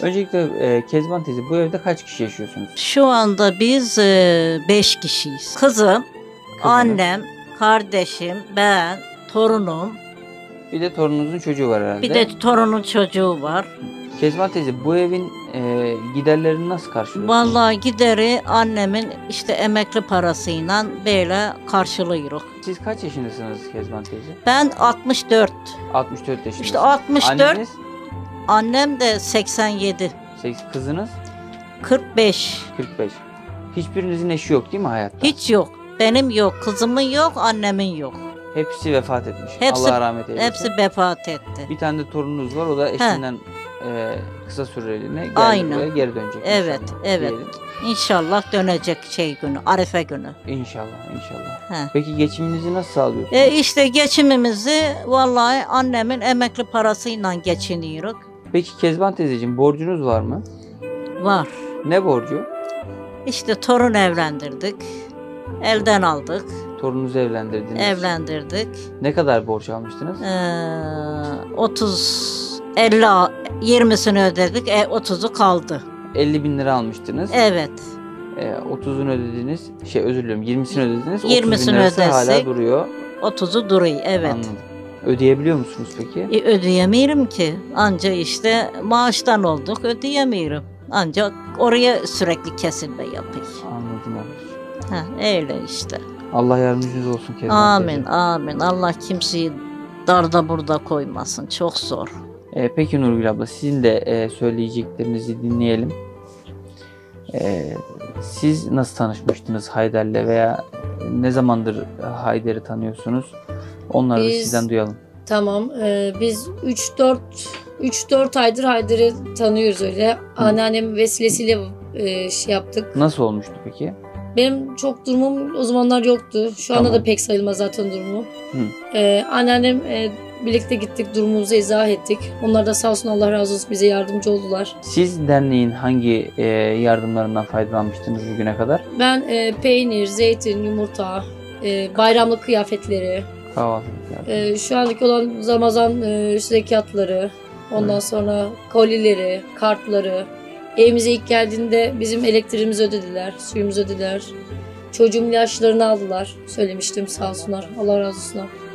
Öncelikle Kezban teyze, bu evde kaç kişi yaşıyorsunuz? Şu anda biz 5 kişiyiz. Kızım, annem, kardeşim, ben, torunum. Bir de torununuzun çocuğu var herhalde. Bir de torunun çocuğu var. Kezban teyze, bu evin giderlerini nasıl karşılıyorsunuz? Vallahi gideri annemin işte emekli parasıyla böyle karşılıyoruz. Siz kaç yaşındasınız Kezban teyze? Ben 64. 64 yaşındasınız. İşte 64. Anneniz? Annem de 87. Kızınız? 45. 45. Hiçbirinizin eşi yok değil mi hayatta? Hiç yok. Benim yok. Kızımın yok. Annemin yok. Hepsi vefat etmiş. Hepsi, Allah rahmet eylesin. Hepsi vefat etti. Bir tane de torununuz var. O da eşinden kısa süreliğine Aynen. geri dönecek. Evet, inşallah, evet. diyelim. İnşallah dönecek günü, Arife günü. İnşallah. He. Peki geçiminizi nasıl sağlıyorsunuz? İşte geçimimizi vallahi annemin emekli parasıyla geçiniyoruz. Peki Kezban teyzeciğim, borcunuz var mı? Var. Ne borcu? İşte torun evlendirdik. Elden aldık. Torununuzu evlendirdiniz. Evlendirdik. Ne kadar borç almıştınız? 20'sini ödedik. 30'u kaldı. 50 bin lira almıştınız. Evet. 30'unu ödediniz. Özür diliyorum. 20'sini ödediniz. 20'sini ödesek hala ödesek, duruyor. 30'u duruyor. Evet. Anladım. Ödeyebiliyor musunuz peki? Ödeyemiyorum ki. Anca işte maaştan olduk. Ödeyemiyorum. Ancak oraya sürekli kesilme yapıyor. Anladım ablacığım. Öyle işte. Allah yardımcınız olsun Kezban Amin, teyze. amin. Allah kimseyi darda burada koymasın. Çok zor. Peki Nurgül abla, sizin de söyleyeceklerinizi dinleyelim. Siz nasıl tanışmıştınız Haydar'la veya ne zamandır Haydar'ı tanıyorsunuz? Onları da sizden duyalım. Tamam. Biz 3-4 aydır Haydar'ı tanıyoruz öyle. Anneannem vesilesiyle yaptık. Nasıl olmuştu peki? Benim çok durumum o zamanlar yoktu. Şu anda da pek sayılmaz zaten durumum. Anneannem birlikte gittik, durumumuzu izah ettik. Onlar da sağ olsun, Allah razı olsun, bize yardımcı oldular. Siz derneğin hangi yardımlarından faydalanmıştınız bugüne kadar? Ben peynir, zeytin, yumurta, bayramlık kıyafetleri, Kahvaltılık yardım. şu andaki olan Ramazan zekatları, ondan sonra kolileri, kartları. Evimize ilk geldiğinde bizim elektriğimizi ödediler, suyumuzu ödediler. Çocuğumun ilaçlarını aldılar. Söylemiştim, sağ olsunlar. Allah razı olsun.